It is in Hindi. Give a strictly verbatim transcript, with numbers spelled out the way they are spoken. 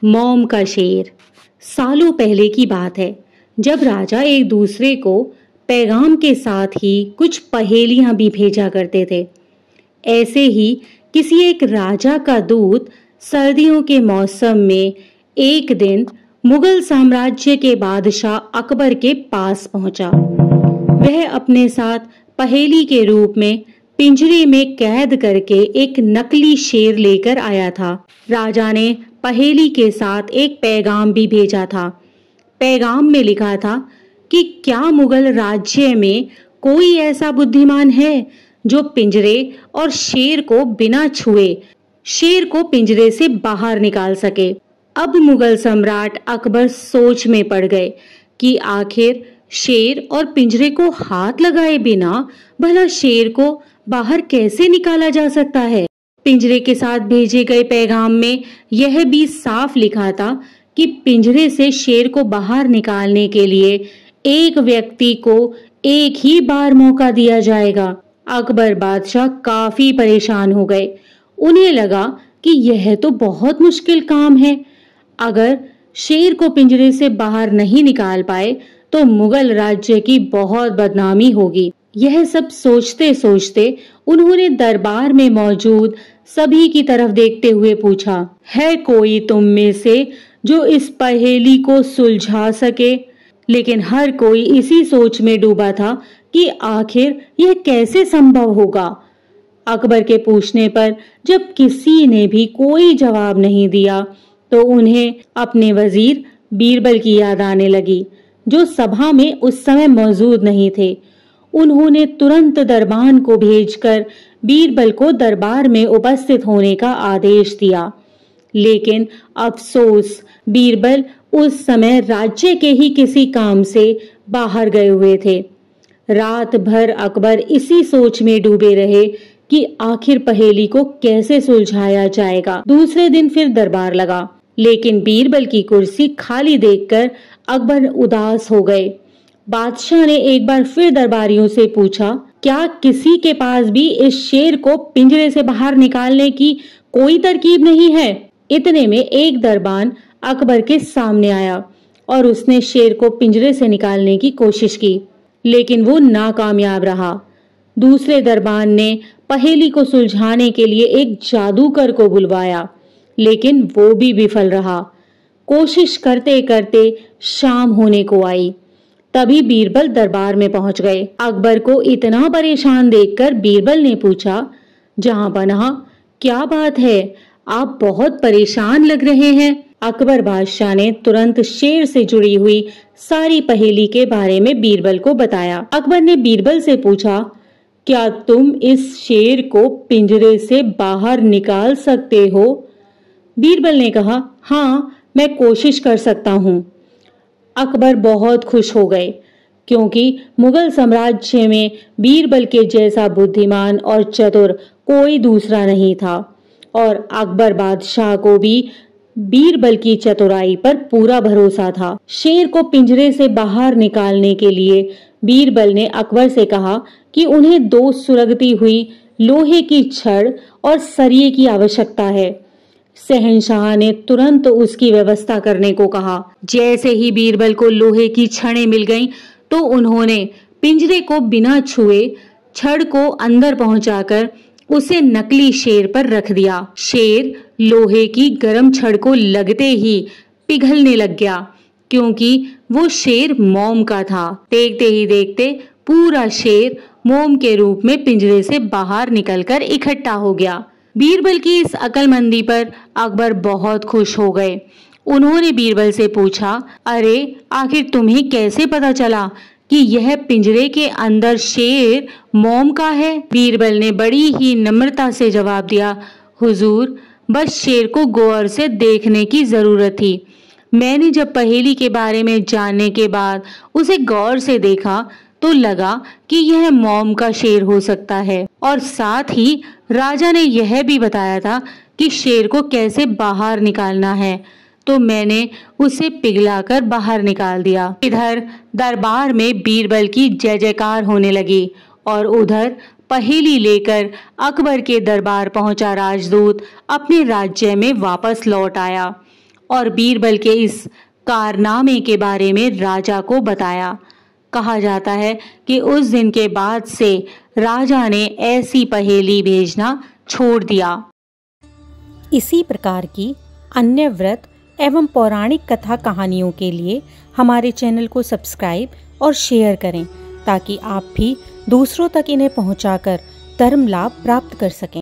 मॉम का शेर। सालों पहले की बात है, जब राजा एक दूसरे को पैगाम के साथ ही कुछ पहेलियां भी भेजा करते थे। ऐसे ही किसी एक राजा का दूत सर्दियों के मौसम में एक दिन मुगल साम्राज्य के बादशाह अकबर के पास पहुंचा। वह अपने साथ पहेली के रूप में पिंजरे में कैद करके एक नकली शेर लेकर आया था। राजा ने पहेली के साथ एक पैगाम भी भेजा था। पैगाम में लिखा था कि क्या मुगल राज्य में कोई ऐसा बुद्धिमान है जो पिंजरे और शेर को बिना छुए शेर को पिंजरे से बाहर निकाल सके। अब मुगल सम्राट अकबर सोच में पड़ गए कि आखिर शेर और पिंजरे को हाथ लगाए बिना भला शेर को बाहर कैसे निकाला जा सकता है। पिंजरे के साथ भेजे गए पैगाम में यह भी साफ लिखा था कि पिंजरे से शेर को बाहर निकालने के लिए एक व्यक्ति को एक ही बार मौका दिया जाएगा। अकबर बादशाह काफी परेशान हो गए। उन्हें लगा कि यह तो बहुत मुश्किल काम है। अगर शेर को पिंजरे से बाहर नहीं निकाल पाए तो मुगल राज्य की बहुत बदनामी होगी। यह सब सोचते सोचते उन्होंने दरबार में मौजूद सभी की तरफ देखते हुए पूछा, है कोई तुम में से जो इस पहेली को सुलझा सके? लेकिन हर कोई इसी सोच में डूबा था कि आखिर यह कैसे संभव होगा। अकबर के पूछने पर जब किसी ने भी कोई जवाब नहीं दिया तो उन्हें अपने वजीर बीरबल की याद आने लगी, जो सभा में उस समय मौजूद नहीं थे। उन्होंने तुरंत दरबान को भेजकर बीरबल को दरबार में उपस्थित होने का आदेश दिया। लेकिन अफसोस, बीरबल उस समय राज्य के ही किसी काम से बाहर गए हुए थे। रात भर अकबर इसी सोच में डूबे रहे कि आखिर पहेली को कैसे सुलझाया जाएगा। दूसरे दिन फिर दरबार लगा, लेकिन बीरबल की कुर्सी खाली देखकर अकबर उदास हो गए। बादशाह ने एक बार फिर दरबारियों से पूछा, क्या किसी के पास भी इस शेर को पिंजरे से बाहर निकालने की कोई तरकीब नहीं है? इतने में एक दरबान अकबर के सामने आया और उसने शेर को पिंजरे से निकालने की कोशिश की, लेकिन वो नाकामयाब रहा। दूसरे दरबान ने पहेली को सुलझाने के लिए एक जादूगर को बुलवाया, लेकिन वो भी विफल रहा। कोशिश करते करते शाम होने को आई। तभी बीरबल दरबार में पहुंच गए। अकबर को इतना परेशान देखकर बीरबल ने पूछा, जहां पनाह, क्या बात है? आप बहुत परेशान लग रहे हैं। अकबर बादशाह ने तुरंत शेर से जुड़ी हुई सारी पहेली के बारे में बीरबल को बताया। अकबर ने बीरबल से पूछा, क्या तुम इस शेर को पिंजरे से बाहर निकाल सकते हो? बीरबल ने कहा, हाँ, मैं कोशिश कर सकता हूँ। अकबर बहुत खुश हो गए, क्योंकि मुगल साम्राज्य में बीरबल के जैसा बुद्धिमान और चतुर कोई दूसरा नहीं था, और अकबर बादशाह को भी बीरबल की चतुराई पर पूरा भरोसा था। शेर को पिंजरे से बाहर निकालने के लिए बीरबल ने अकबर से कहा कि उन्हें दो सुलगती हुई लोहे की छड़ और सरिये की आवश्यकता है। शहंशाह ने तुरंत उसकी व्यवस्था करने को कहा। जैसे ही बीरबल को लोहे की छड़ें मिल गईं, तो उन्होंने पिंजरे को बिना छुए छड़ को अंदर पहुंचाकर उसे नकली शेर पर रख दिया। शेर लोहे की गर्म छड़ को लगते ही पिघलने लग गया, क्योंकि वो शेर मोम का था। देखते ही देखते पूरा शेर मोम के रूप में पिंजरे से बाहर निकलकर इकट्ठा हो गया। बीरबल की इस अक्लमंदी पर अकबर बहुत खुश हो गए। उन्होंने बीरबल से पूछा, अरे आखिर तुम्हें कैसे पता चला कि यह पिंजरे के अंदर शेर मोम का है? बीरबल ने बड़ी ही नम्रता से जवाब दिया, हुजूर, बस शेर को गौर से देखने की जरूरत थी। मैंने जब पहेली के बारे में जानने के बाद उसे गौर से देखा तो लगा कि यह मोम का शेर हो सकता है, और साथ ही राजा ने यह भी बताया था कि शेर को कैसे बाहर निकालना है, तो मैंने उसे पिघलाकर बाहर निकाल दिया। इधर दरबार में बीरबल की जय जयकार होने लगी, और उधर पहेली लेकर अकबर के दरबार पहुंचा राजदूत अपने राज्य में वापस लौट आया। और बीरबल के इस कारनामे के बारे में राजा को बताया। कहा जाता है कि उस दिन के बाद से राजा ने ऐसी पहेली भेजना छोड़ दिया। इसी प्रकार की अन्य व्रत एवं पौराणिक कथा कहानियों के लिए हमारे चैनल को सब्सक्राइब और शेयर करें ताकि आप भी दूसरों तक इन्हें पहुंचाकर धर्म लाभ प्राप्त कर सकें।